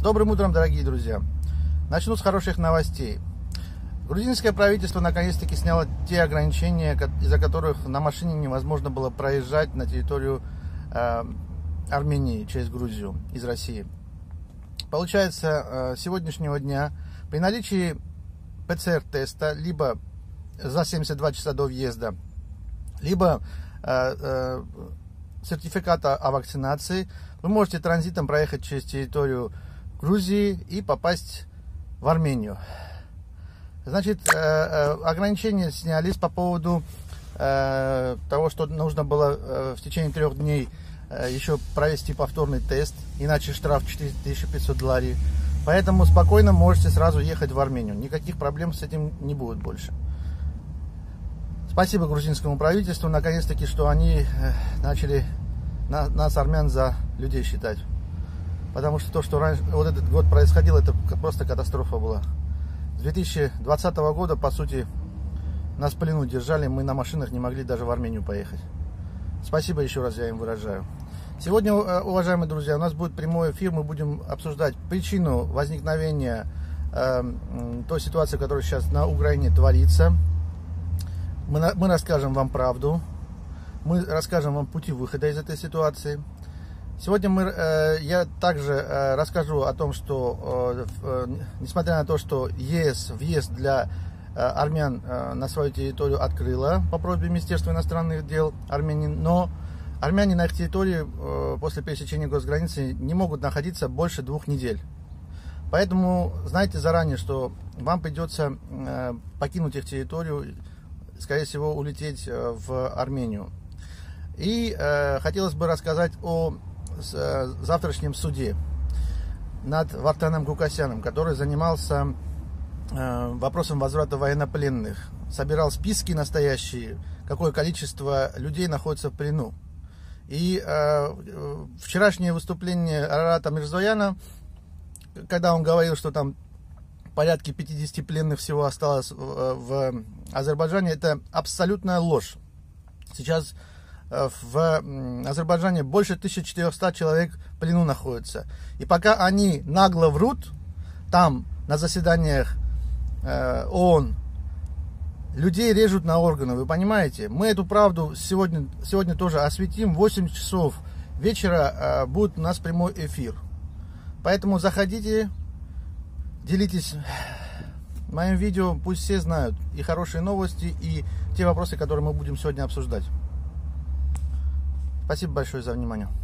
Добрым утром, дорогие друзья! Начну с хороших новостей. Грузинское правительство наконец-таки сняло те ограничения, из-за которых на машине невозможно было проезжать на территорию Армении через Грузию из России. Получается, с сегодняшнего дня при наличии ПЦР-теста либо за 72 часа до въезда, либо сертификата о вакцинации, вы можете транзитом проехать через территорию Грузии и попасть в Армению. Значит, ограничения снялись по поводу того, что нужно было в течение 3 дней еще провести повторный тест, иначе штраф $4500. Поэтому спокойно можете сразу ехать в Армению. Никаких проблем с этим не будет больше. Спасибо грузинскому правительству, наконец-таки, что они начали нас, армян, за людей считать. Потому что то, что раньше, вот этот год происходило, это просто катастрофа была. С 2020 года, по сути, нас в плену держали, мы на машинах не могли даже в Армению поехать. Спасибо еще раз я им выражаю. Сегодня, уважаемые друзья, у нас будет прямой эфир, мы будем обсуждать причину возникновения той ситуации, которая сейчас на Украине творится. Мы расскажем вам правду, мы расскажем вам пути выхода из этой ситуации. Сегодня я также расскажу о том, что несмотря на то, что ЕС въезд для армян на свою территорию открыла по просьбе Министерства иностранных дел Армении, но армяне на их территории после пересечения госграницы не могут находиться больше 2 недель. Поэтому знайте заранее, что вам придется покинуть их территорию, скорее всего, улететь в Армению. И хотелось бы рассказать о завтрашнем суде над Вартаном Гукасяном, который занимался вопросом возврата военнопленных. Собирал списки настоящие, какое количество людей находится в плену. И вчерашнее выступление Арарата Мирзояна, когда он говорил, что там порядка 50 пленных всего осталось в Азербайджане, это абсолютная ложь. Сейчас в Азербайджане больше 1400 человек в плену находится. И пока они нагло врут, там на заседаниях ООН людей режут на органы, вы понимаете? Мы эту правду сегодня тоже осветим. В 8 часов вечера будет у нас прямой эфир. Поэтому заходите, делитесь моим видео, пусть все знают и хорошие новости, и те вопросы, которые мы будем сегодня обсуждать. Спасибо большое за внимание.